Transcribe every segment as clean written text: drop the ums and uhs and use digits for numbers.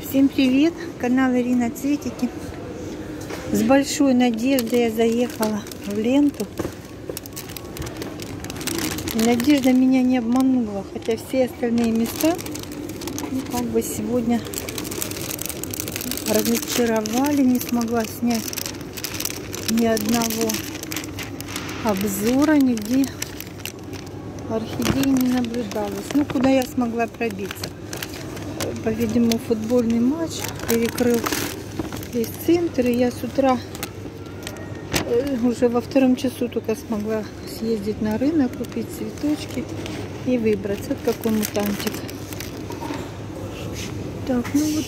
Всем привет! Канал Ирина Цветики. С большой надеждой я заехала в ленту. И надежда меня не обманула, хотя все остальные места, как бы сегодня разочаровали, не смогла снять ни одного обзора, нигде орхидеи не наблюдалось. Ну, куда я смогла пробиться? По-видимому, футбольный матч перекрыл весь центр, и я с утра уже во втором часу только смогла съездить на рынок, купить цветочки и выбраться. Вот какой мутантик. Так, ну вот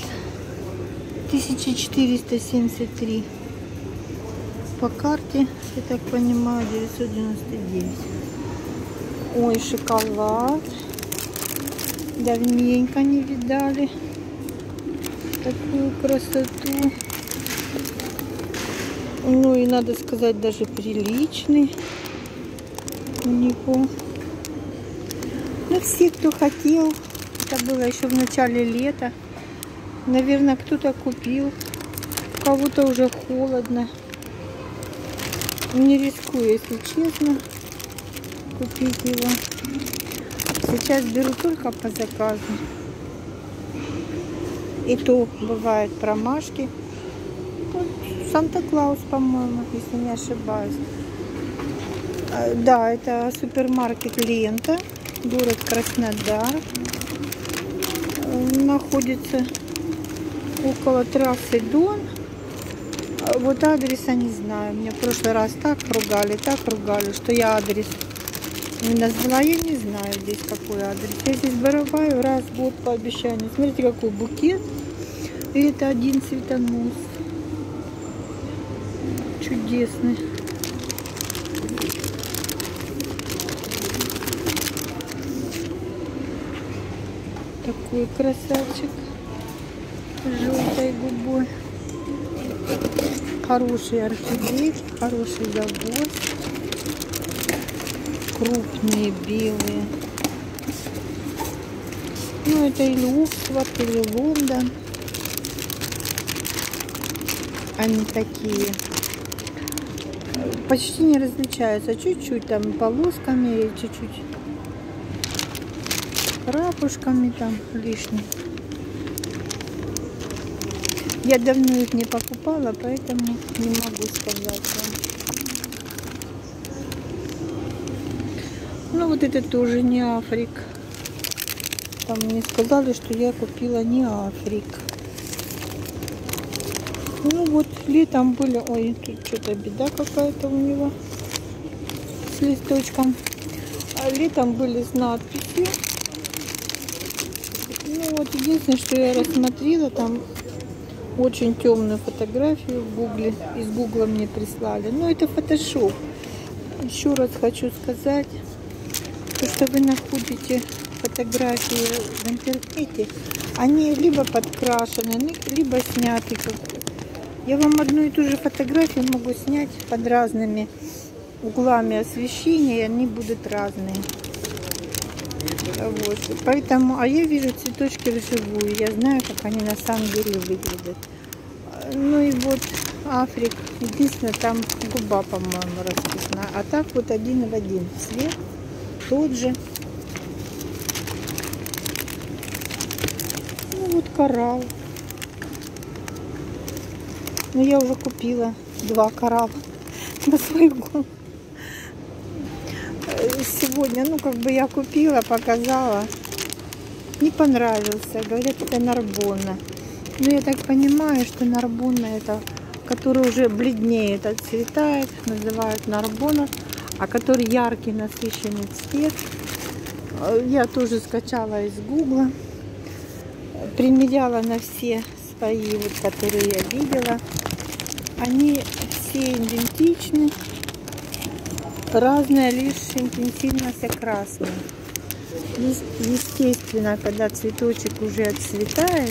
1473 по карте, я так понимаю, 999. Ой, шоколад. Давненько не видали такую красоту. Ну и надо сказать, даже приличный у него. Ну, все, кто хотел, это было еще в начале лета. Наверное, кто-то купил, у кого-то уже холодно. Не рискую, если честно, купить его. Сейчас беру только по заказу. И то бывают промашки. Санта-Клаус, по-моему, если не ошибаюсь. Да, это супермаркет Лента, город Краснодар. Находится около трассы Дон. Вот адреса не знаю. Меня в прошлый раз так ругали, что я адрес не назвала. Я не знаю здесь какой адрес. Я здесь барабаю раз в год по обещанию. Смотрите, какой букет. И это один цветонос. Чудесный. Такой красавчик. С желтой губой. Хорошие орхидеи, хороший завоз. Крупные белые. Ну, это или Оксфорд, или Лондон. Они такие. Почти не различаются. Чуть-чуть там полосками, чуть-чуть рапушками там лишними. Я давно их не покупала, поэтому не могу сказать вам. Ну, вот это тоже не Африк. Там мне сказали, что я купила не Африк. Ну, вот летом были... Ой, тут что-то беда какая-то у него с листочком. А летом были с надписью. Ну, вот единственное, что я рассмотрела, там очень темную фотографию в Гугле. Из Гугла мне прислали. Ну, это фотошоп. Еще раз хочу сказать, что вы находите фотографии в интернете, они либо подкрашены, либо сняты. Я вам одну и ту же фотографию могу снять под разными углами освещения, и они будут разные. Вот. Поэтому, а я вижу цветочки вживую, я знаю, как они на самом деле выглядят. Ну и вот Африк, единственное, там губа, по-моему, расписана, а так вот один в один цвет, тот же. Ну вот коралл. Ну я уже купила 2 коралла на свой голову. Сегодня, ну как бы я купила, показала. Не понравился. Говорят, это Нарбонна. Но я так понимаю, что Нарбонна это, который уже бледнеет, отцветает, называют Нарбонна. А который яркий, насыщенный цвет. Я тоже скачала из Гугла. Примеряла на все свои, вот, которые я видела. Они все идентичны. Разная лишь интенсивность окраски. Естественно, когда цветочек уже отцветает,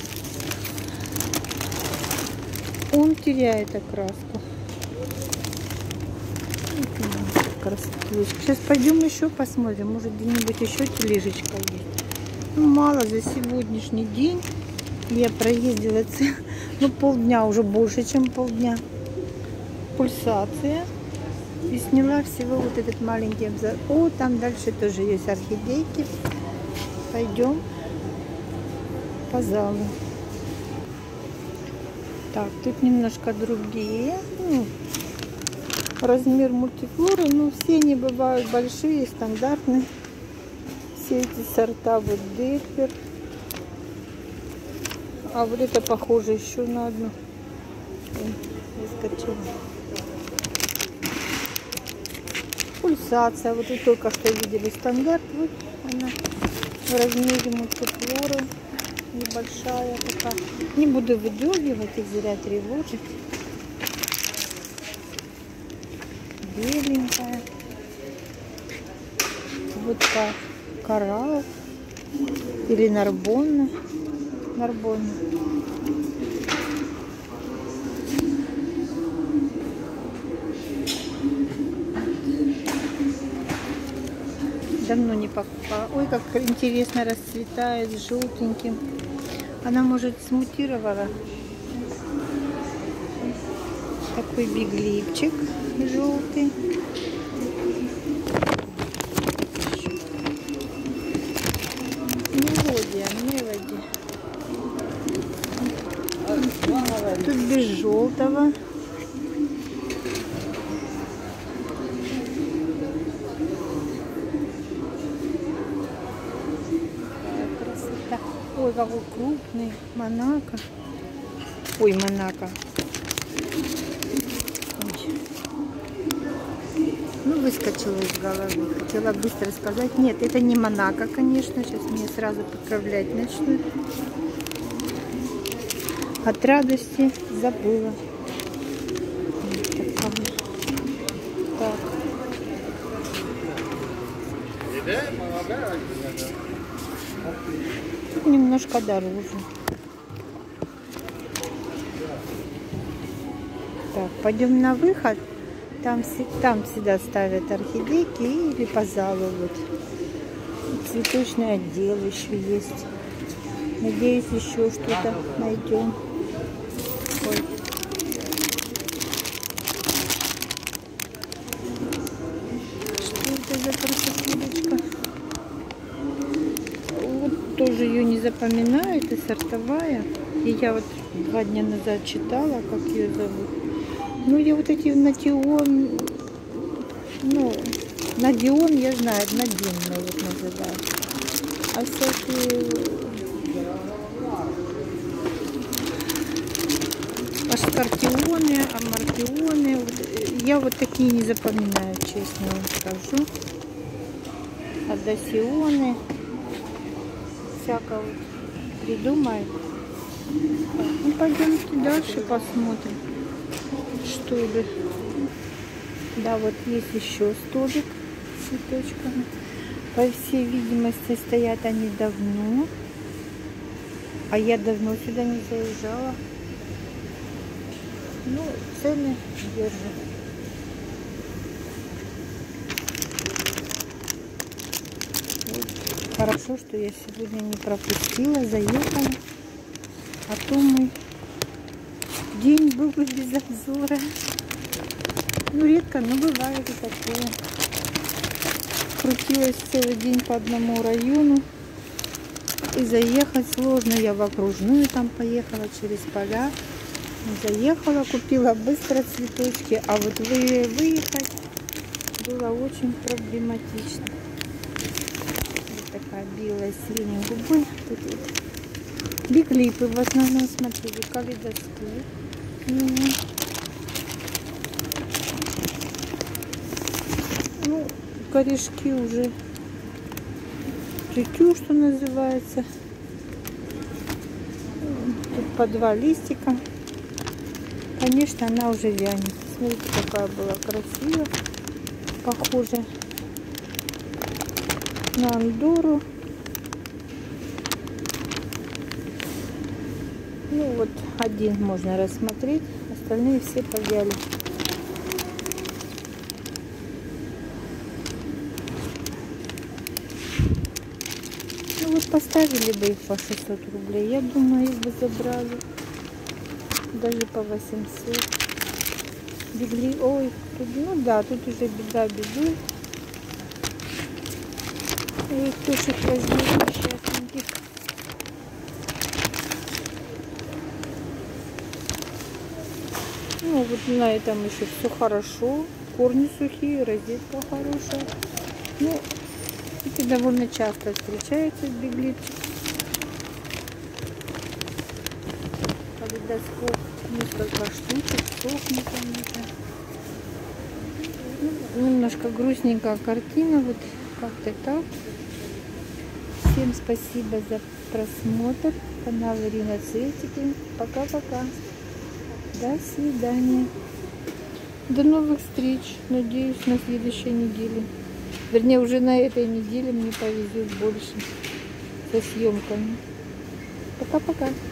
он теряет окраску. Красотулечка. Сейчас пойдем еще посмотрим. Может, где-нибудь еще тележечка есть. Ну, мало за сегодняшний день. Я проездила ну, полдня, уже больше, чем полдня. Пульсация. И сняла всего вот этот маленький обзор. О, там дальше тоже есть орхидейки. Пойдем по залу. Так, тут немножко другие. Ну, размер мультифлоры. Ну, все они бывают большие, стандартные. Все эти сорта. Вот Дельфер. А вот это похоже еще на одну. Выскочила. Пульсация. Вот вы только что видели стандарт. Вот она в размере мультифлоры. Небольшая такая. Не буду выдергивать и зря тревожить. Беленькая. Вот так. Коралл. Или Нарбонна. Нарбонна. Давно не покупала. Ой, как интересно расцветает с желтеньким. Она, может, смутировала. Такой биглипчик желтый. Мелодия. Тут без желтого. Красота. Ой, какой крупный. Монако. Ой, Монако. Ой. Ну, выскочила из головы. Хотела быстро сказать. Нет, это не Монако, конечно. Сейчас мне сразу поправлять начнут. От радости забыла. Так. Тут немножко дороже. Так, пойдем на выход. Там всегда ставят орхидейки или по залу. Вот. Цветочный отдел еще есть. Надеюсь, еще что-то найдем. Ой. Что это за красотулечка? Вот тоже ее не запоминаю. Это сортовая. И я вот 2 дня назад читала, как ее зовут. Ну, я вот эти Надион, ну, Надион, я знаю, Надинные вот называют. А всякие аскорпионы, амаркионы, вот, я вот такие не запоминаю, честно вам скажу. Адасионы, всякое вот придумаю. Ну, пойдемте дальше посмотрим. Что ли? Да, вот есть еще столик с цветочками. По всей видимости, стоят они давно. А я давно сюда не заезжала. Ну, цены держат. Вот. Хорошо, что я сегодня не пропустила, заехала. А то мой день был бы без обзора. Ну, редко, но бывает и такое. Крутилась целый день по одному району. И заехать сложно. Я в окружную там поехала через поля. Заехала, купила быстро цветочки. А вот выехать было очень проблематично. Вот такая белая синей губы. Тут вот биглипы в основном, смотрели, калейдоскоп. Ну, корешки уже тютю, что называется. Тут по 2 листика. Конечно, она уже вянет. Смотрите, какая была красивая. Похоже на Андору. Ну вот один можно рассмотреть, остальные все повяли. Ну вот поставили бы их по 600 рублей, я думаю, их бы забрали. Даже по 800. Бегли, ой, тут, ну да, тут уже беда беду. И кто ж их возьмет, несчастненьких. Ну вот на этом еще все хорошо. Корни сухие, розетка хорошая. Ну, эти довольно часто встречаются беглицы. Калейдоскоп, несколько штучек, сохнет они уже. Ну, немножко грустненькая картина, вот как-то так. Всем спасибо за просмотр. Канал Ирина Цветики. Пока-пока. До свидания. До новых встреч. Надеюсь, на следующей неделе. Вернее, уже на этой неделе мне повезет больше со съемками. Пока-пока.